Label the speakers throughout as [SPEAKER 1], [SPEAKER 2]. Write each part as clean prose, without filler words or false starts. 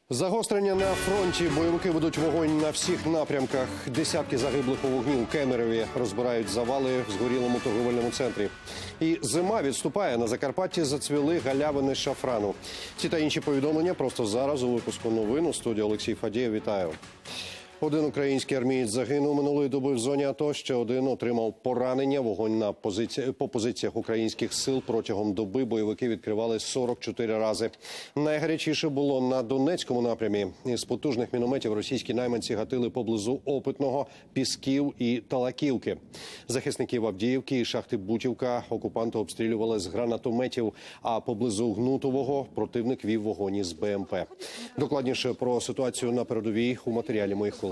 [SPEAKER 1] Загострення на фронті. Бойовики ведуть вогонь на всіх напрямках. Десятки загиблих у вогні у Кемерові. Розбирають завали в згорілому торговельному центрі. І зима відступає. На Закарпатті зацвіли галявини шафрану. Ці та інші повідомлення просто зараз у випуску новин. У студії Олексій Фадієв. Вітаю. Один український армієць загинув минулої доби в зоні АТО, ще один отримав поранення. Вогонь по позиціях українських сил протягом доби бойовики відкривали 44 рази. Найгарячіше було на Донецькому напрямі. Із потужних мінометів російські найманці гатили поблизу Опитного, Пісків і Талаківки. Захисників Авдіївки і шахти Бутівка окупанти обстрілювали з гранатометів, а поблизу Гнутового противник вів вогонь із БМП. Докладніше про ситуацію на передовій у матеріалі моїх колег.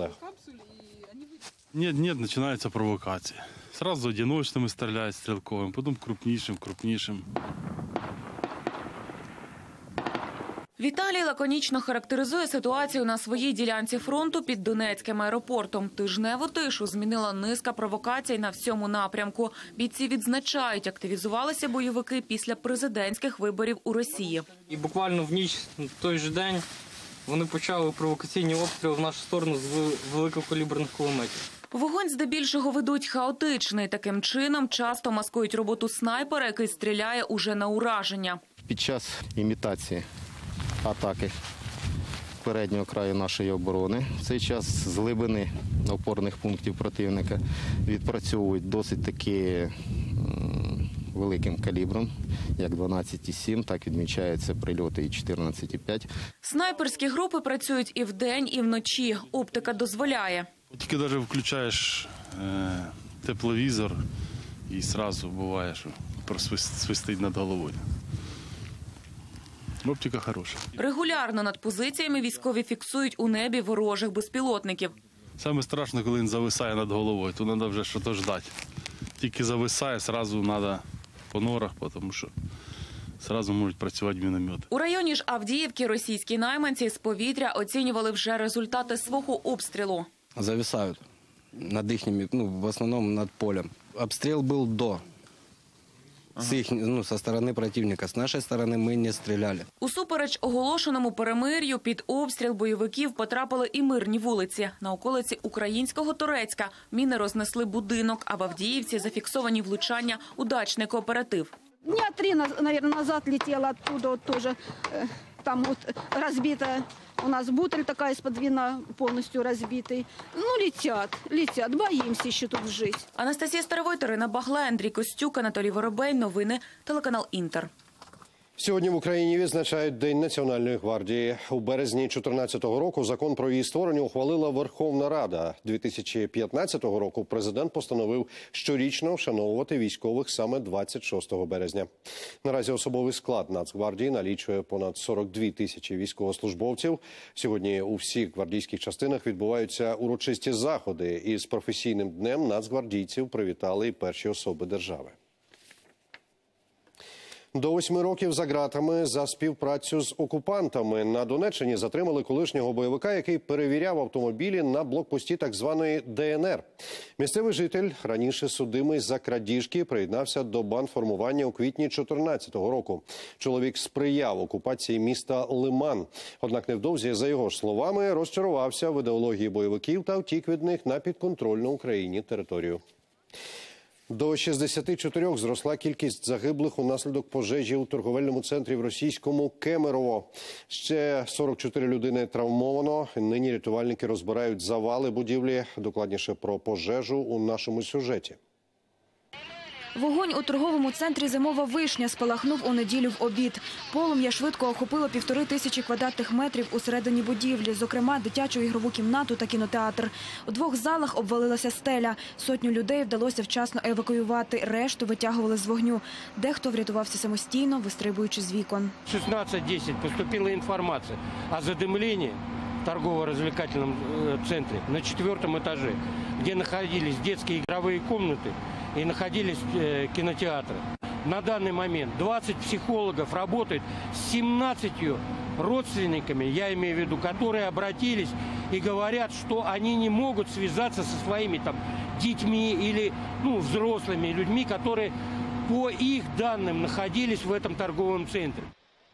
[SPEAKER 2] Нет, начинается провокация. Сразу одиночными стреляют стрелковым, потом крупнейшим.
[SPEAKER 3] Віталій лаконічно характеризує ситуацію на своїй ділянці фронту під Донецьким аеропортом. Тижневу тишу змінила низка провокацій на всьому напрямку. Бійці відзначають, активізувалися бойовики після президентських виборів у Росії.
[SPEAKER 4] І буквально в ніч, в той же день, вони почали провокаційні обстріли в нашу сторону з великокаліберних кулеметів.
[SPEAKER 3] Вогонь здебільшого ведуть хаотичний. Таким чином часто маскують роботу снайпера, який стріляє уже на ураження.
[SPEAKER 5] Під час імітації атаки переднього краю нашої оборони в цей час з глибини опорних пунктів противника відпрацьовують досить таки великим калібром, як 12,7, так відмічаються прильоти і 14,5.
[SPEAKER 3] Снайперські групи працюють і вдень, і вночі. Оптика дозволяє.
[SPEAKER 2] Тільки навіть включаєш тепловізор і одразу буває, що просвистить над головою. Оптика хороша.
[SPEAKER 3] Регулярно над позиціями військові фіксують у небі ворожих безпілотників.
[SPEAKER 2] Саме страшно, коли він зависає над головою, то треба вже щось ждати. Тільки зависає, одразу треба по норах, тому що одразу можуть працювати міномети.
[SPEAKER 3] У районі ж Авдіївки російські найманці з повітря оцінювали вже результати свого обстрілу.
[SPEAKER 6] Зависают над ихними, в основном над полем. Обстрел был до. Со стороны противника. С нашей стороны мы не стреляли.
[SPEAKER 3] Усупереч оголошеному перемир'ю під обстріл бойовиків потрапили і мирні вулиці. На околиці українського Торецька міни рознесли будинок, а в Авдіївці зафіксовані влучання у дачний кооператив.
[SPEAKER 7] Дня 3, наверное, назад летела оттуда вот тоже. Там вот разбитая у нас бутыль такая из-под вина, полностью разбитый. Летят, боимся еще тут жить.
[SPEAKER 3] Анастасія Старовой, Ірина Багла, Андрій Костюк, Анатолій Воробей. Новини, телеканал Інтер.
[SPEAKER 1] Сьогодні в Україні відзначають День Національної гвардії. У березні 2014 року закон про її створення ухвалила Верховна Рада. 2015 року президент постановив щорічно вшановувати військових саме 26 березня. Наразі особовий склад Нацгвардії налічує понад 42 тисячі військовослужбовців. Сьогодні у всіх гвардійських частинах відбуваються урочисті заходи. І з професійним днем нацгвардійців привітали і перші особи держави. До 8 років за ґратами за співпрацю з окупантами. На Донеччині затримали колишнього бойовика, який перевіряв автомобілі на блокпості так званої ДНР. Місцевий житель, раніше судимий за крадіжки, приєднався до бандформування у квітні 2014 року. Чоловік сприяв окупації міста Лиман. Однак невдовзі, за його ж словами, розчарувався в ідеології бойовиків та втік від них на підконтрольну Україні територію. До 64 зросла кількість загиблих унаслідок пожежі у торговельному центрі в російському Кемерово. Ще 44 людини травмовано. Нині рятувальники розбирають завали будівлі. Докладніше про пожежу у нашому сюжеті.
[SPEAKER 8] Вогонь у торговому центрі «Зимова вишня» спалахнув у неділю в обід. Полум'я швидко охопило 1500 квадратних метрів усередині будівлі, зокрема дитячу ігрову кімнату та кінотеатр. У 2 залах обвалилася стеля. 100 людей вдалося вчасно евакуювати, решту витягували з вогню. Дехто врятувався самостійно, вистрибуючи з вікон.
[SPEAKER 9] 16:10 поступила інформація о задимленні в торгово-развлекательном центре на 4-м этаже, где находились детские игровые комнаты и находились кинотеатры. На данный момент 20 психологов работают с 17 родственниками, я имею в виду, которые обратились и говорят, что они не могут связаться со своими детьми или взрослыми людьми, которые по их данным находились в этом торговом центре.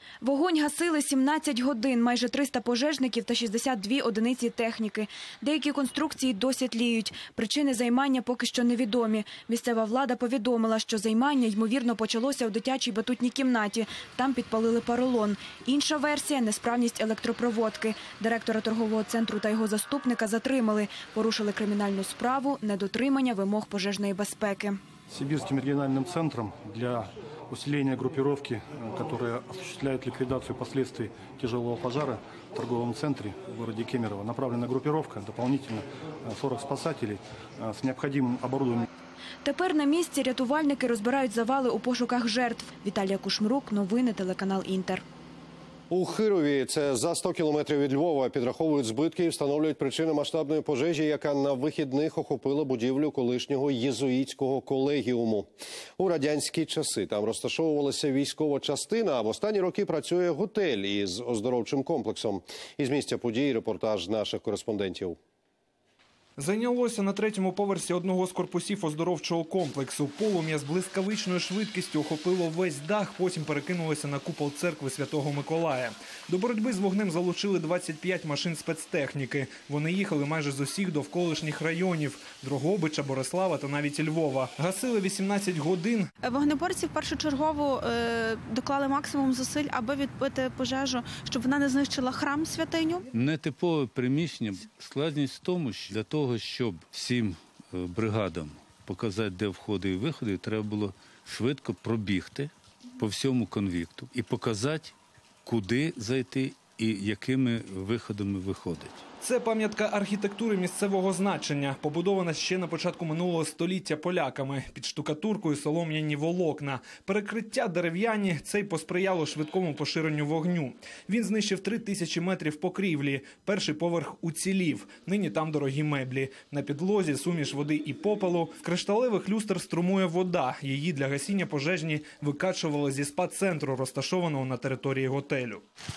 [SPEAKER 8] Вогонь гасили 17 годин, майже 300 пожежників та 62 одиниці техніки. Деякі конструкції досі тліють. Причини займання поки що невідомі. Місцева влада повідомила, що займання, ймовірно, почалося у дитячій батутній кімнаті. Там підпалили поролон. Інша версія – несправність електропроводки. Директора торгового центру та його заступника затримали. Порушили кримінальну справу, недотримання вимог пожежної безпеки.
[SPEAKER 10] Сибирским региональным центром для усиления группировки, которая осуществляет ликвидацию последствий тяжелого пожара в торговом центре в городе Кемерово, направлена группировка, дополнительно 40 спасателей с необходимым оборудованием.
[SPEAKER 8] Тепер на місці рятувальники розбирають завали у пошуках жертв. Віталія Кушмрук, новини, телеканал «Інтер».
[SPEAKER 1] У Хирові, це за 100 кілометрів від Львова, підраховують збитки і встановлюють причини масштабної пожежі, яка на вихідних охопила будівлю колишнього єзуїтського колегіуму. У радянські часи там розташовувалася військова частина, а в останні роки працює готель із оздоровчим комплексом. Із місця подій репортаж наших кореспондентів.
[SPEAKER 11] Зайнялося на 3-му поверсі одного з корпусів оздоровчого комплексу. Полум'я з блискавичною швидкістю охопило весь дах, потім перекинулося на купол церкви Святого Миколая. До боротьби з вогнем залучили 25 машин спецтехніки. Вони їхали майже з усіх довколишніх районів – Дрогобича, Борислава та навіть Львова. Гасили 18 годин.
[SPEAKER 12] Вогнеборці першочергово доклали максимум зусиль, аби відбити пожежу, щоб вона не знищила храм-святиню.
[SPEAKER 13] Нетипове приміщення. Складність в тому, що для того, щоб всім бригадам показати, де входи і виходи, треба було швидко пробігти по всьому конвікту і показати, куди зайти і якими виходами виходить.
[SPEAKER 11] Це пам'ятка архітектури місцевого значення, побудована ще на початку минулого століття поляками. Під штукатуркою солом'яні волокна. Перекриття дерев'яні, це й посприяло швидкому поширенню вогню. Він знищив 3000 метрів покрівлі. Перший поверх уцілів. Нині там дорогі меблі. На підлозі суміш води і попелу. З кришталевих люстр струмує вода. Її для гасіння пожежні викачували зі спа-центру, розташованого на території готелю.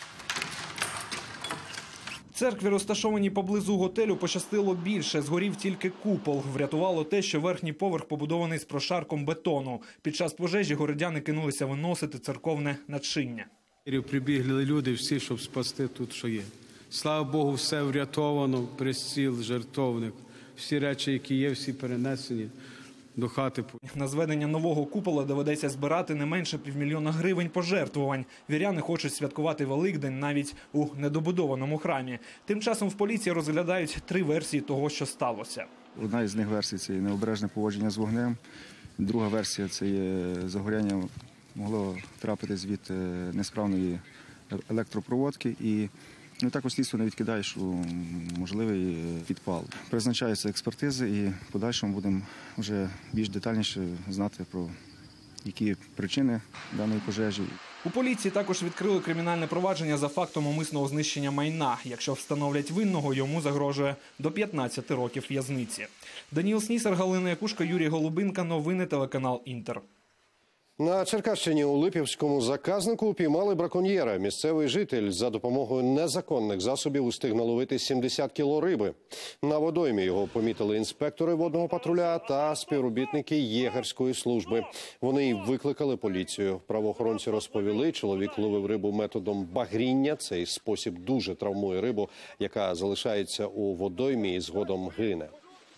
[SPEAKER 11] Церкві, розташованій поблизу готелю, пощастило більше. Згорів тільки купол. Врятувало те, що верхній поверх побудований з прошарком бетону. Під час пожежі городяни кинулися виносити церковне начиння.
[SPEAKER 14] Прибігли люди всі, щоб спасти тут, що є. Слава Богу, все врятовано, престіл, жертовник. Всі речі, які є, всі перенесені до хати.
[SPEAKER 11] На зведення нового купола доведеться збирати не менше 500 000 гривень пожертвувань. Віряни хочуть святкувати Великдень навіть у недобудованому храмі. Тим часом в поліції розглядають 3 версії того, що сталося.
[SPEAKER 15] Одна із них версій – це необережне поводження з вогнем. Друга версія – це загоряння могло трапитись від несправної електропроводки. І також слідство не відкидає, що можливий підпал. Призначаються експертизи і в подальшому будемо вже більш детальніше знати про які причини даної пожежі.
[SPEAKER 11] У поліції також відкрили кримінальне провадження за фактом умисного знищення майна. Якщо встановлять винного, йому загрожує до 15 років в'язниці. Даніл Снісар, Галина Якушка, Юрій Голубинка. Новини, телеканал «Інтер».
[SPEAKER 1] На Черкащині у Липівському заказнику упіймали браконьєра. Місцевий житель за допомогою незаконних засобів устиг наловити 70 кіло риби. На водоймі його помітили інспектори водного патруля та співробітники єгерської служби. Вони й викликали поліцію. Правоохоронці розповіли, чоловік ловив рибу методом багріння. Цей спосіб дуже травмує рибу, яка залишається у водоймі і згодом гине.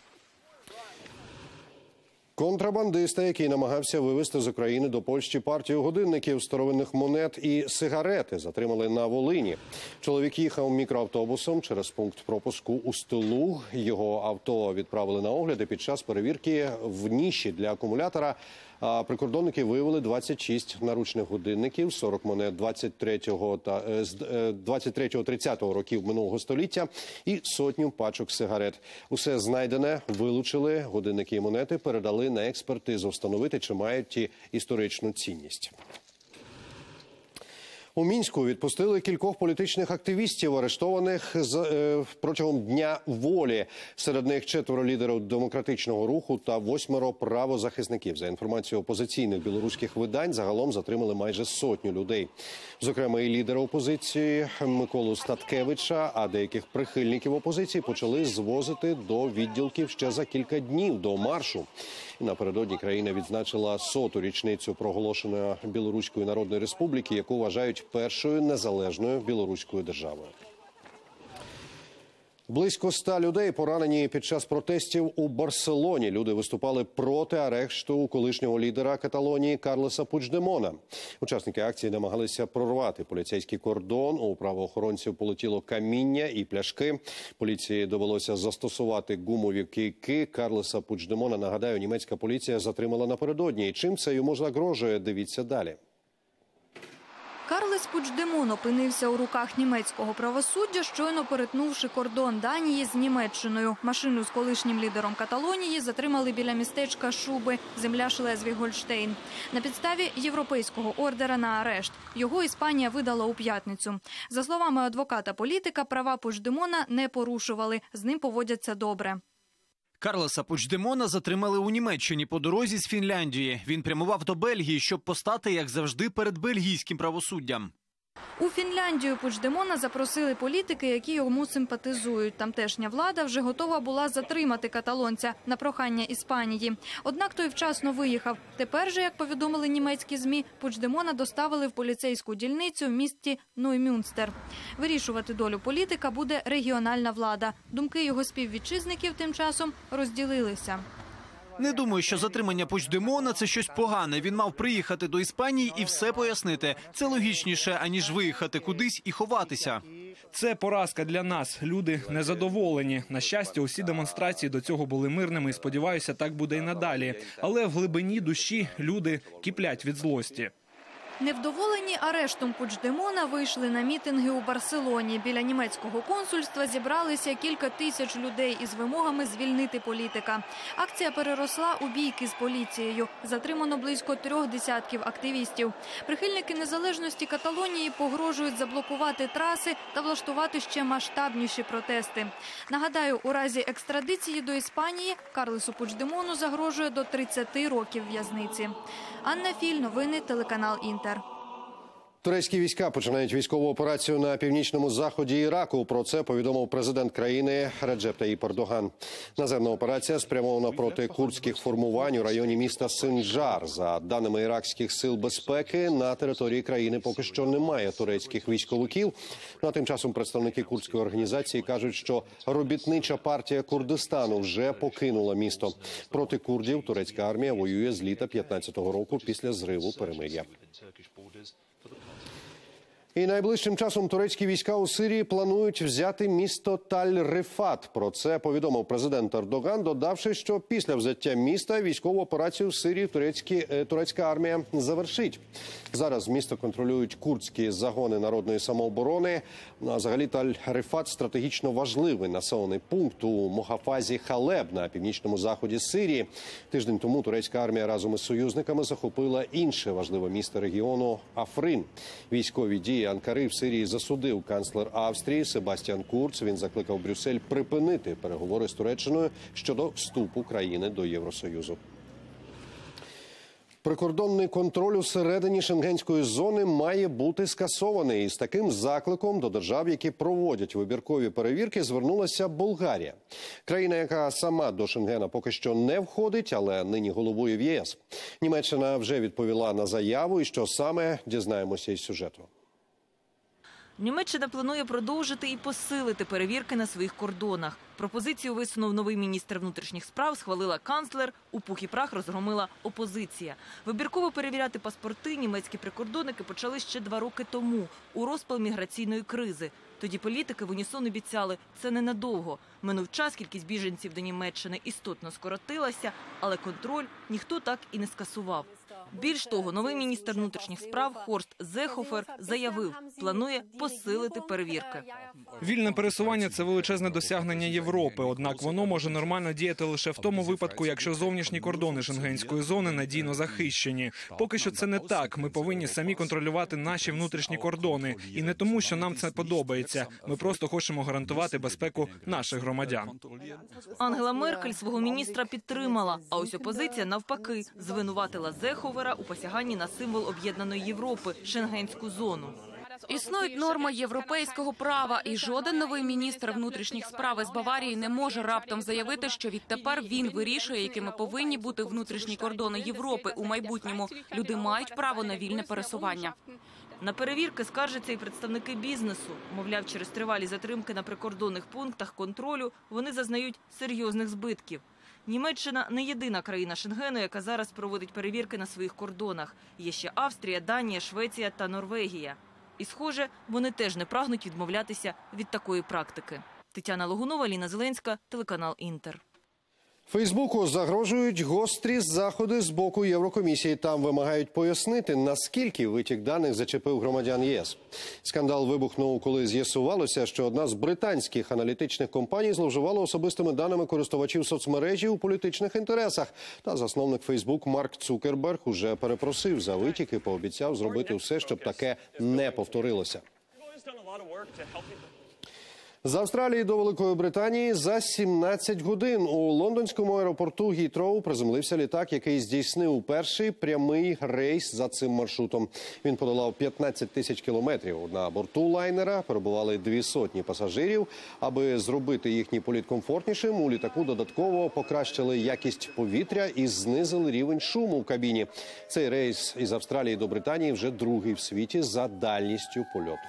[SPEAKER 1] Контрабандиста, який намагався вивезти з України до Польщі партію годинників, старовинних монет і сигарети, затримали на Волині. Чоловік їхав мікроавтобусом через пункт пропуску у Стилуг. Його авто відправили на огляди. Під час перевірки в ніші для акумулятора прикордонники виявили 26 наручних годинників, 40 монет 23-30 років минулого століття і сотню пачок сигарет. Усе знайдене вилучили, годинники і монети передали на експертизу, встановити, чи мають ті історичну цінність. У Мінську відпустили кількох політичних активістів, арештованих протягом Дня волі. Серед них 4 лідерів демократичного руху та 8 правозахисників. За інформацією опозиційних білоруських видань, загалом затримали майже 100 людей. Зокрема, і лідера опозиції Миколу Статкевича, а деяких прихильників опозиції почали звозити до відділків ще за кілька днів до маршу. Напередодні країна відзначила 100-ту річницю проголошеної Білоруської Народної Республіки, яку вважають першою незалежною білоруською державою. Близько 100 людей поранені під час протестів у Барселоні. Люди виступали проти арешту колишнього лідера Каталонії Карлеса Пучдемона. Учасники акції намагалися прорвати поліцейський кордон. У правоохоронців полетіло каміння і пляшки. Поліції довелося застосувати гумові кийки. Карлеса Пучдемона, нагадаю, німецька поліція затримала напередодні. І чим це йому загрожує, дивіться далі.
[SPEAKER 8] Карлес Пучдемон опинився у руках німецького правосуддя, щойно перетнувши кордон Данії з Німеччиною. Машину з колишнім лідером Каталонії затримали біля містечка Шуби, земля Шлезвіг-Гольштейн. На підставі європейського ордера на арешт. Його Іспанія видала у п'ятницю. За словами адвоката-політика, права Пучдемона не порушували, з ним поводяться добре.
[SPEAKER 16] Карлеса Пучдемона затримали у Німеччині по дорозі з Фінляндії. Він прямував до Бельгії, щоб постати, як завжди, перед бельгійським правосуддям.
[SPEAKER 8] У Фінляндію Пучдемона запросили політики, які йому симпатизують. Тамтешня влада вже готова була затримати каталонця на прохання Іспанії. Однак той вчасно виїхав. Тепер же, як повідомили німецькі ЗМІ, Пучдемона доставили в поліцейську дільницю в місті Ноймюнстер. Вирішувати долю політика буде регіональна влада. Думки його співвітчизників тим часом розділилися.
[SPEAKER 16] Не думаю, що затримання Пучдемона – це щось погане. Він мав приїхати до Іспанії і все пояснити. Це логічніше, аніж виїхати кудись і ховатися.
[SPEAKER 11] Це поразка для нас. Люди незадоволені. На щастя, усі демонстрації до цього були мирними і, сподіваюся, так буде і надалі. Але в глибині душі люди киплять від злості.
[SPEAKER 8] Невдоволені арештом Пучдемона вийшли на мітинги у Барселоні. Біля німецького консульства зібралися кілька тисяч людей із вимогами звільнити політика. Акція переросла у бійки з поліцією. Затримано близько 3 десятків активістів. Прихильники незалежності Каталонії погрожують заблокувати траси та влаштувати ще масштабніші протести. Нагадаю, у разі екстрадиції до Іспанії Карлесу Пучдемону загрожує до 30 років в'язниці. Анна Філь, новини, телеканал «Інтер».
[SPEAKER 1] Турецькі війська починають військову операцію на північному заході Іраку. Про це повідомив президент країни Реджеп Таїп Ердоган. Наземна операція спрямована проти курдських формувань у районі міста Синджар. За даними іракських сил безпеки, на території країни поки що немає турецьких військовиків. Ну, а тим часом представники курдської організації кажуть, що робітнича партія Курдистану вже покинула місто. Проти курдів турецька армія воює з літа 2015 року після зриву перемир'я. І найближчим часом турецькі війська у Сирії планують взяти місто Таль-Рифат. Про це повідомив президент Ердоган, додавши, що після взяття міста військову операцію в Сирії турецька армія завершить. Зараз місто контролюють курдські загони народної самооборони. А взагалі Таль-Рифат – стратегічно важливий населений пункт у Мохафазі Халеб на північному заході Сирії. Тиждень тому турецька армія разом із союзниками захопила інше важливе місто регіону – Африн. Військові дії Анкари в Сирії засудив канцлер Австрії Себастьян Курц. Він закликав Брюссель припинити переговори з Туреччиною щодо вступу країни до Євросоюзу. Прикордонний контроль усередині шенгенської зони має бути скасований. І з таким закликом до держав, які проводять вибіркові перевірки, звернулася Болгарія. Країна, яка сама до Шенгена поки що не входить, але нині головує в ЄС. Німеччина вже відповіла на заяву, і що саме, дізнаємося із сюжету.
[SPEAKER 17] Німеччина планує продовжити і посилити перевірки на своїх кордонах. Пропозицію висунув новий міністр внутрішніх справ, схвалила канцлер, у пух і прах розгромила опозиція. Вибірково перевіряти паспорти німецькі прикордонники почали ще 2 роки тому, у розпал міграційної кризи. Тоді політики в унісон обіцяли – це ненадовго. Минув час, кількість біженців до Німеччини істотно скоротилася, але контроль ніхто так і не скасував. Більш того, новий міністр внутрішніх справ Хорст Зехофер заявив, планує посилити перевірки.
[SPEAKER 11] Вільне пересування – це величезне досягнення Європи, однак воно може нормально діяти лише в тому випадку, якщо зовнішні кордони шенгенської зони надійно захищені. Поки що це не так. Ми повинні самі контролювати наші внутрішні кордони. І не тому, що нам це подобається. Ми просто хочемо гарантувати безпеку наших громадян.
[SPEAKER 17] Ангела Меркель свого міністра підтримала, а ось опозиція навпаки звинуватила Зеховера у посяганні на символ об'єднаної Європи – шенгенську зону.
[SPEAKER 3] Існують норми європейського права, і жоден новий міністр внутрішніх справ із Баварії не може раптом заявити, що відтепер він вирішує, якими повинні бути внутрішні кордони Європи у майбутньому. Люди мають право на вільне пересування.
[SPEAKER 17] На перевірки скаржаться і представники бізнесу. Мовляв, через тривалі затримки на прикордонних пунктах контролю вони зазнають серйозних збитків. Німеччина – не єдина країна Шенгену, яка зараз проводить перевірки на своїх кордонах. Є ще Австрія, Данія, Швеція та Норвегія. І, схоже, вони теж не прагнуть відмовлятися від такої практики. Тетяна Логунова, Ліна Зеленська, телеканал «Інтер».
[SPEAKER 1] Фейсбуку загрожують гострі заходи з боку Єврокомісії. Там вимагають пояснити, наскільки витік даних зачепив громадян ЄС. Скандал вибухнув, коли з'ясувалося, що одна з британських аналітичних компаній зловживала особистими даними користувачів соцмережі у політичних інтересах. Та засновник Фейсбук Марк Цукерберг уже перепросив за витік і пообіцяв зробити все, щоб таке не повторилося. З Австралії до Великої Британії за 17 годин у лондонському аеропорту Гітроу приземлився літак, який здійснив перший прямий рейс за цим маршрутом. Він подолав 15 тисяч кілометрів. На борту лайнера перебували 200 пасажирів. Аби зробити їхній політ комфортнішим, у літаку додатково покращили якість повітря і знизили рівень шуму в кабіні. Цей рейс із Австралії до Британії вже другий в світі за дальністю польоту.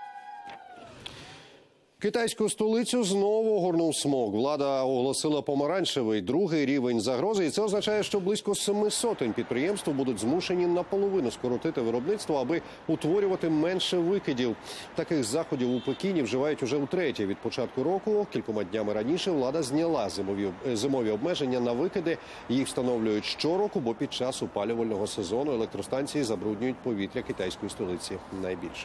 [SPEAKER 1] Китайську столицю знову огорнув смог. Влада оголосила помаранчевий другий рівень загрози. І це означає, що близько 700 підприємств будуть змушені наполовину скоротити виробництво, аби утворювати менше викидів. Таких заходів у Пекіні вживають уже втретє від початку року. Кількома днями раніше влада зняла зимові обмеження на викиди. Їх встановлюють щороку, бо під час опалювального сезону електростанції забруднюють повітря китайської столиці найбільше.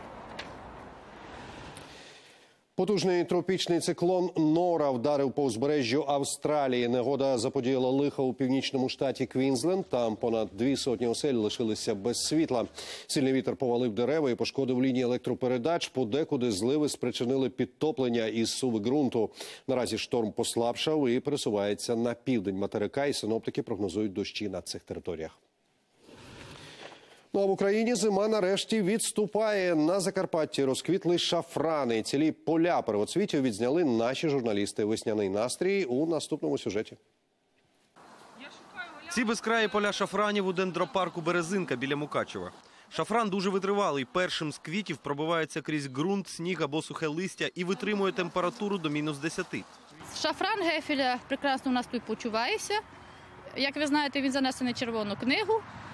[SPEAKER 1] Потужний тропічний циклон Нора вдарив по узбережжю Австралії. Негода заподіяла лиха у північному штаті Квінсленд. Там понад 200 осель лишилися без світла. Сильний вітер повалив дерева і пошкодив лінії електропередач. Подекуди зливи спричинили підтоплення із суви ґрунту. Наразі шторм послабшав і пересувається на південь материка. І синоптики прогнозують дощі на цих територіях. Ну а в Україні зима нарешті відступає. На Закарпатті розквітли шафрани. Цілі поля первоцвітів відзняли наші журналісти. Весняний настрій у наступному сюжеті.
[SPEAKER 18] Ці безкраї поля шафранів у дендропарку «Березинка» біля Мукачева. Шафран дуже витривалий. Першим з квітів пробивається крізь ґрунт, сніг або сухе листя і витримує температуру до мінус 10.
[SPEAKER 19] Шафран Гефеля прекрасно у нас тут почувається. Як ви знаєте, він занесений в Червону книгу.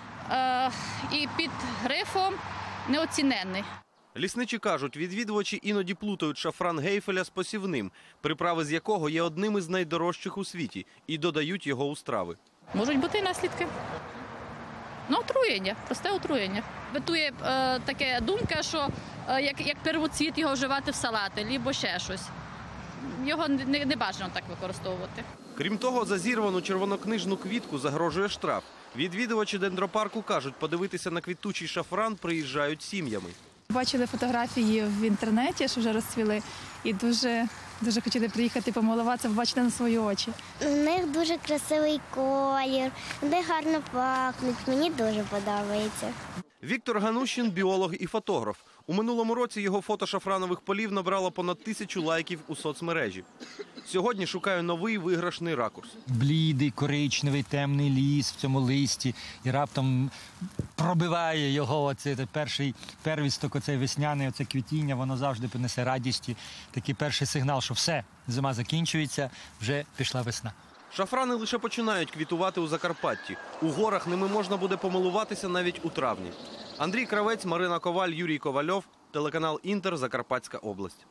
[SPEAKER 19] І під грифом неоціненний.
[SPEAKER 18] Лісничі кажуть, відвідувачі іноді плутають шафран Гейфеля з посівним, приправи з якого є одним із найдорожчих у світі, і додають його у страви.
[SPEAKER 19] Можуть бути наслідки. Ну, отруєння, просте отруєння. Витує така думка, що як первоцвіт його вживати в салати, або ще щось. Його не бажано так використовувати.
[SPEAKER 18] Крім того, за зірвану червонокнижну квітку загрожує штраф. Відвідувачі дендропарку кажуть, подивитися на квітучий шафран приїжджають сім'ями.
[SPEAKER 20] Бачили фотографії в інтернеті, що вже розцвіли, і дуже хотіли приїхати помилуватися, побачити на свої очі.
[SPEAKER 21] У них дуже красивий колір, вони гарно пахнуть, мені дуже подобається.
[SPEAKER 18] Віктор Ганущин – біолог і фотограф. У минулому році його фото шафранових полів набрало понад 1000 лайків у соцмережі. Сьогодні шукає новий виграшний ракурс.
[SPEAKER 22] Блідий, коричневий, темний ліс в цьому листі. І раптом пробиває його оцей перший первісток, оцей весняний, оце квітіння. Воно завжди принесе радість. Такий перший сигнал, що все, зима закінчується, вже пішла весна.
[SPEAKER 18] Шафрани лише починають квітувати у Закарпатті. У горах ними можна буде помилуватися навіть у травні. Андрій Кравець, Марина Коваль, Юрій Ковальов, телеканал «Інтер», Закарпатська область.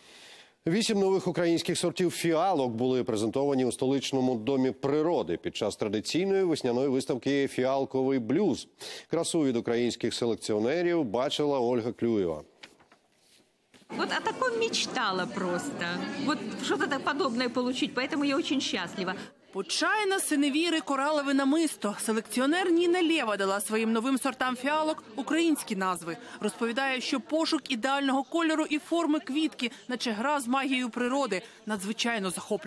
[SPEAKER 1] 8 нових українських сортів фіалок були презентовані у столичному домі природи під час традиційної весняної виставки «Фіалковий блюз». Красу від українських селекціонерів бачила Ольга Клюєва.
[SPEAKER 23] Вот о таком мечтала просто. Вот что-то подобное получить, поэтому я очень счастлива.
[SPEAKER 24] Почайна, синевіри, коралове намисто. Селекціонер Ніна Лєва дала своїм новим сортам фіалок українські назви. Розповідає, що пошук ідеального кольору і форми квітки, наче гра з магією природи, надзвичайно захоплює.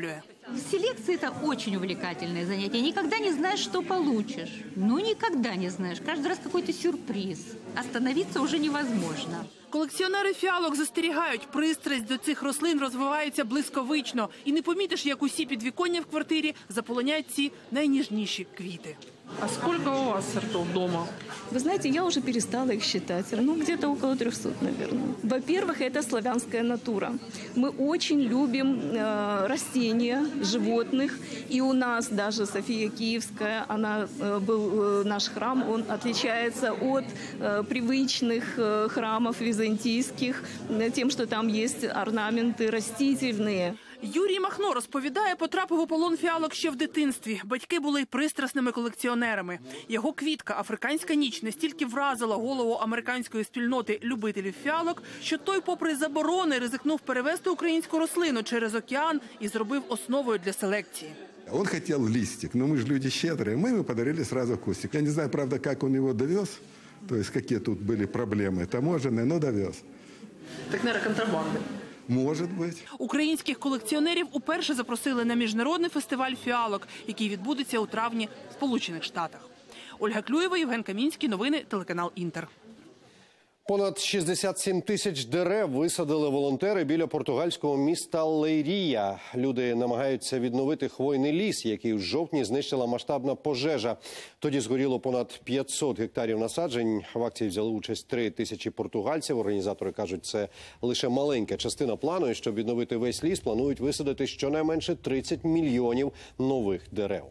[SPEAKER 23] Селекция – это очень увлекательное занятие. Никогда не знаешь, что получишь. Ну, никогда не знаешь. Каждый раз какой-то сюрприз. Остановиться уже невозможно.
[SPEAKER 24] Колекціонери фіалок застерігають, пристрасть до цих рослин розвивається блискавично. І не помітиш, як усі підвіконня в квартирі заполоняють ці найніжніші квіти.
[SPEAKER 2] А сколько у вас сортов дома?
[SPEAKER 4] Вы знаете, я уже перестала их считать. Ну, где-то около 300, наверное. Во-первых, это славянская натура. Мы очень любим растения, животных. И у нас даже София Киевская, был наш храм, он отличается от привычных храмов византийских тем, что там есть орнаменты растительные.
[SPEAKER 24] Юрій Махно розповідає, потрапив у полон фіалок ще в дитинстві. Батьки були пристрасними колекціонерами. Його квітка «Африканська ніч» настільки вразила голову американської спільноти любителів фіалок, що той, попри заборони, ризикнув перевезти українську рослину через океан і зробив основою для селекції.
[SPEAKER 5] Он хотел листик, но мы же люди щедрые, мы ему подарили сразу кустик. Я не знаю, правда, как он его довез, то есть какие тут были проблемы таможенные, но довез.
[SPEAKER 2] Так, наверное, контрабанды.
[SPEAKER 5] Може бути.
[SPEAKER 24] Українських колекціонерів уперше запросили на міжнародний фестиваль фіалок, який відбудеться у травні в Сполучених Штатах. Ольга Клюєва, Євген Камінський. Новини, телеканал «Інтер».
[SPEAKER 1] Понад 67 тисяч дерев висадили волонтери біля португальського міста Лейрія. Люди намагаються відновити хвойний ліс, який в жовтні знищила масштабна пожежа. Тоді згоріло понад 500 гектарів насаджень. В акції взяли участь 3 тисячі португальців. Організатори кажуть, це лише маленька частина плану. І щоб відновити весь ліс, планують висадити щонайменше 30 мільйонів нових дерев.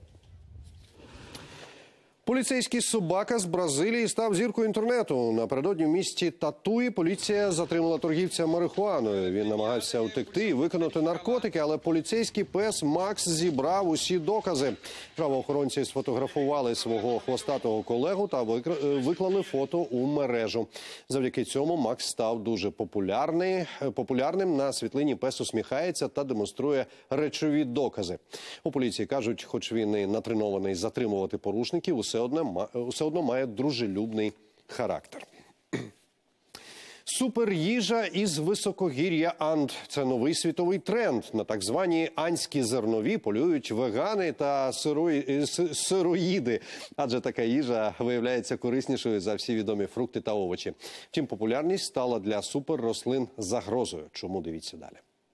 [SPEAKER 1] Поліцейський собака з Бразилії став зіркою інтернету. Напередодні в місті Татуї поліція затримала торгівця марихуаною. Він намагався втекти і виконати наркотики, але поліцейський пес Макс зібрав усі докази. Правоохоронці сфотографували свого хвостатого колегу та виклали фото у мережу. Завдяки цьому Макс став дуже популярним. На світлині пес усміхається та демонструє речові докази. У поліції кажуть, хоч він і натренований затримувати порушників, усе одно має дружелюбний характер. Суперїжа із високогір'я Анд – це новий світовий тренд. На так звані андські зернові полюють вегани та сироїди, адже така їжа виявляється кориснішою за всі відомі фрукти та овочі. Втім, популярність стала для суперрослин загрозою. Чому? Дивіться далі.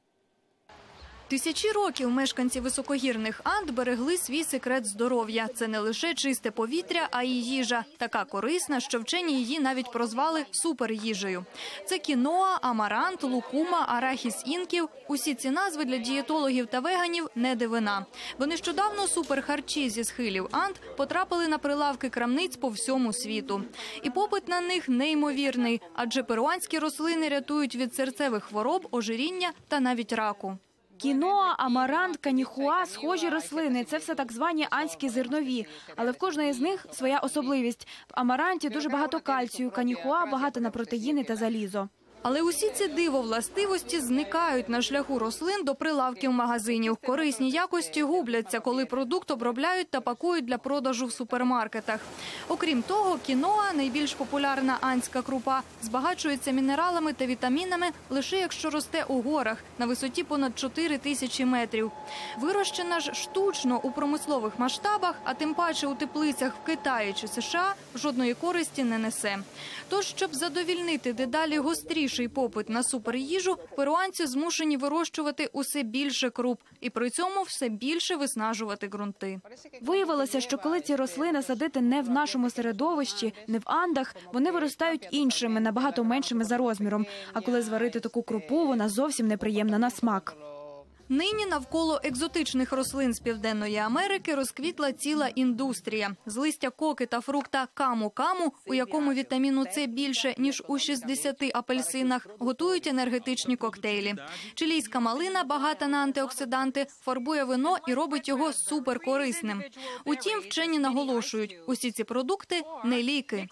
[SPEAKER 8] Тисячі років мешканці високогірних Анд берегли свій секрет здоров'я. Це не лише чисте повітря, а й їжа. Така корисна, що вчені її навіть прозвали суперїжею. Це кіноа, амарант, лукума, арахіс інків. Усі ці назви для дієтологів та веганів не дивина. Бо нещодавно суперхарчі зі схилів Анд потрапили на прилавки крамниць по всьому світу. І попит на них неймовірний, адже перуанські рослини рятують від серцевих хвороб, ожиріння та навіть раку. Кіноа, амарант, каніхуа – схожі рослини. Це все так звані андські зернові. Але в кожної з них своя особливість. В амаранті дуже багато кальцію, каніхуа багато на протеїни та залізо. Але усі ці дивовластивості зникають на шляху рослин до прилавків магазинів. Корисні якості губляться, коли продукт обробляють та пакують для продажу в супермаркетах. Окрім того, кіноа, найбільш популярна андська крупа, збагачується мінералами та вітамінами лише якщо росте у горах на висоті понад 4 тисячі метрів. Вирощена ж штучно у промислових масштабах, а тим паче у теплицях в Китаї чи США, жодної користі не несе. Тож, щоб задовільнити дедалі гостріший попит на суперїжу, перуанці змушені вирощувати усе більше круп і при цьому все більше виснажувати ґрунти. Виявилося, що коли ці рослини садити не в нашому середовищі, не в Андах, вони виростають іншими, набагато меншими за розміром. А коли зварити таку крупу, вона зовсім неприємна на смак. Нині навколо екзотичних рослин з Південної Америки розквітла ціла індустрія. З листя коки та фрукта каму-каму, у якому вітаміну С більше, ніж у 60 апельсинах, готують енергетичні коктейлі. Чилійська малина, багата на антиоксиданти, фарбує вино і робить його суперкорисним. Утім, вчені наголошують, усі ці продукти – не ліки.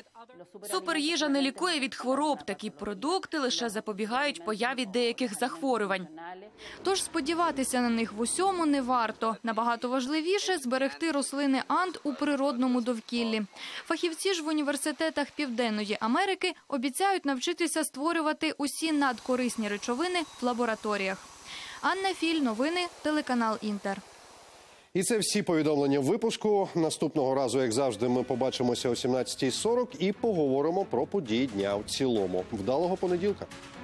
[SPEAKER 3] Суперїжа не лікує від хвороб. Такі продукти лише запобігають появі деяких захворювань.
[SPEAKER 8] Тож сподіватися на них в усьому не варто. Набагато важливіше – зберегти рослини Анд у природному довкіллі. Фахівці ж в університетах Південної Америки обіцяють навчитися створювати усі надкорисні речовини в лабораторіях.
[SPEAKER 6] Анна Філь, новини, телеканал «Інтер».
[SPEAKER 1] І це всі повідомлення в випуску. Наступного разу, як завжди, ми побачимося о 17:40 і поговоримо про події дня в цілому. Вдалого понеділка!